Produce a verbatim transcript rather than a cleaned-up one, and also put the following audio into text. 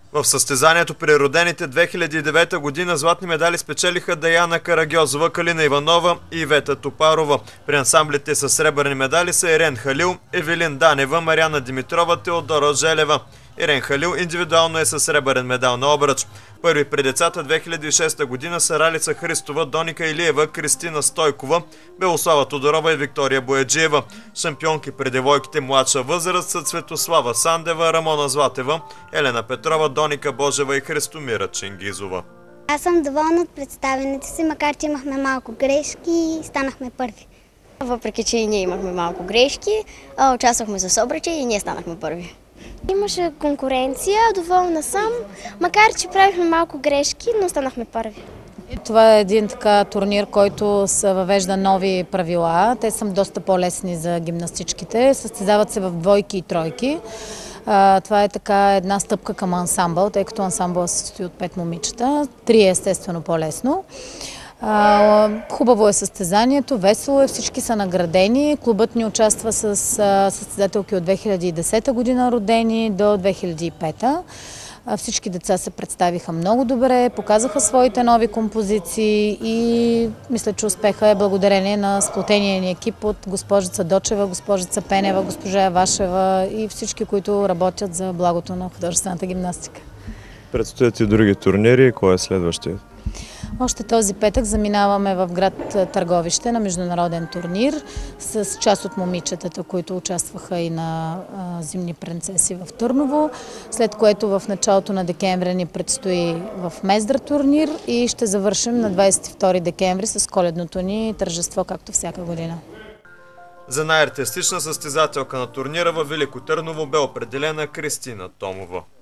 В състезанието при родените две хиляди и девета година златни медали спечелиха Даяна Карагьозова, Калина Иванова и Ивета Топарова. При ансамблите с сребърни медали са Ирен Халил, Евелин Данева, Мариана Димитрова, Теодора Желева. Ирен Халил индивидуално е със сребърен медал на обръч. Първи при децата две хиляди и шеста година са Ралица Христова, Доника Илиева, Кристина Стойкова, Белослава Тодорова и Виктория Бояджиева. Шампионки при девойките младша възраст са Цветослава Сандева, Рамона Златева, Елена Петрова, Доника Божева и Христомира Чингизова. Аз съм доволна от представянето си, макар че имахме малко грешки и станахме първи. Въпреки че и ние имахме малко грешки, участвахме с обръчи и ние станахме първи. Имаше конкуренция, доволна съм, макар че правихме малко грешки, но станахме първи. Това е един така турнир, който се въвежда нови правила. Те са доста по-лесни за гимнастичките. Състезават се в двойки и тройки. Това е така една стъпка към ансамбъл, тъй като ансамбъл се състои от пет момичета. Три е естествено по-лесно. Хубаво е състезанието, весело е, всички са наградени. Клубът ни участва с състезателки от две хиляди и десета година родени до две хиляди и пета. Всички деца се представиха много добре, показаха своите нови композиции и мисля, че успеха е благодарение на сплотения ни екип от госпожица Дочева, госпожица Пенева, госпожа Явашева и всички, които работят за благото на художествената гимнастика. Предстоят и други турнири. Кой е следващия? Още този петък заминаваме в град Търговище на международен турнир с част от момичетата, които участваха и на а, зимни принцеси в Търново, след което в началото на декември ни предстои в Мездра турнир и ще завършим на двадесет и втори декември с коледното ни тържество, както всяка година. За най-артистична състезателка на турнира във Велико Търново бе определена Кристина Томова.